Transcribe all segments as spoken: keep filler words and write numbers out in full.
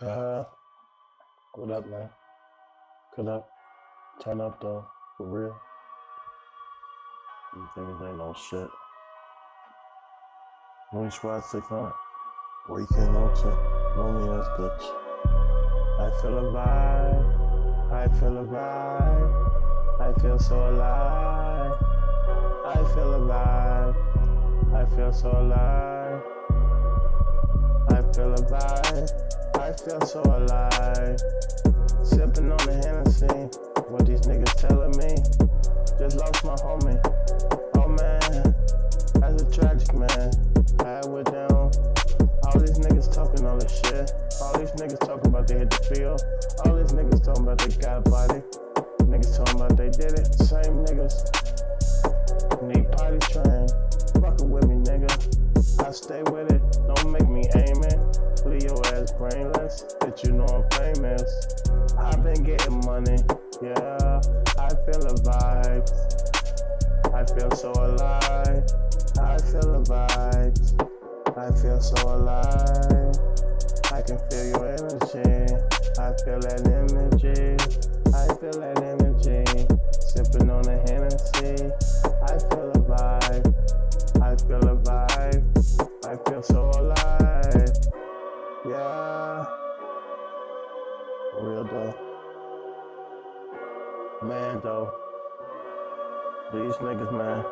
Uh, what up, man? Cut up. Turn up, though. For real. These niggas ain't no shit. Looney squad six hundred. RoyalKinglunatic. Looney ass bitch. I feel a vibe. I feel a vibe. I feel so alive. I feel a vibe. I feel so alive. I feel a vibe. I feel so alive. Sipping on the Hennessy. What these niggas telling me? Just lost my homie. Oh man, that's a tragic man. I had with them. All these niggas talking all this shit. All these niggas talking about they hit the field. All these niggas talking about they got a body. Niggas talking about they did it. Same niggas need potty train. Fucking with me, nigga. I stay with it. Don't make me aim it. Leave your ass brainless. That you know I'm famous. I've been getting money. Yeah, I feel a vibe. I feel so alive. I feel a vibe. I feel so alive. I can feel your energy. I feel that energy. I feel that energy. Sipping on the Hennessy. I feel a vibe. I feel a vibe. I feel so alive. Yeah. Real though. Man though. These niggas, man.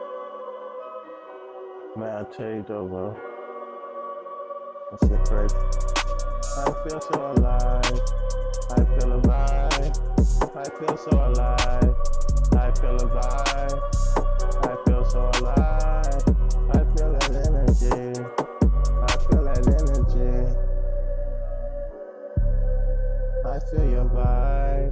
Man, I tell you though, bro. That shit crazy. I feel so alive. I feel a vibe. I feel so alive. I feel a vibe. I feel so alive. I feel that energy. I feel that energy. I feel your vibe.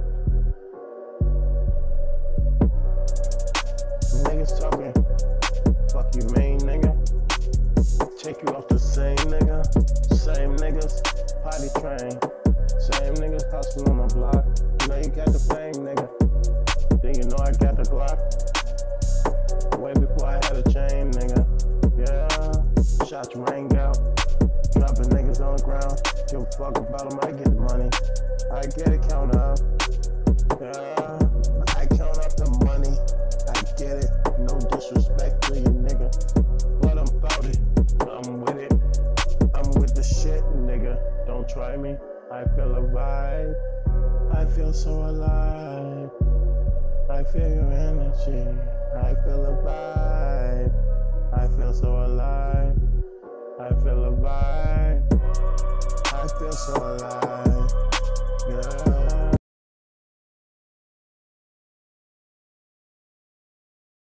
Niggas talking. Fuck you mean, nigga. Take you off the same nigga. Same niggas. Potty train. Same niggas hustling on the block. You know you got the fame, nigga. Then you know I got the Glock. Way before I had a chain, nigga. Yeah. Shots rang out. Dropping niggas on the ground. Give a fuck about them. I get the money. I get it, count up. Yeah. I count up the money. I get it. No disrespect to you, nigga. But I'm about it. I'm with it. I'm with the shit, nigga. Don't try me. I feel a vibe. I feel so alive. I feel your energy. I feel a vibe. I feel so alive. I feel a vibe. I feel so alive.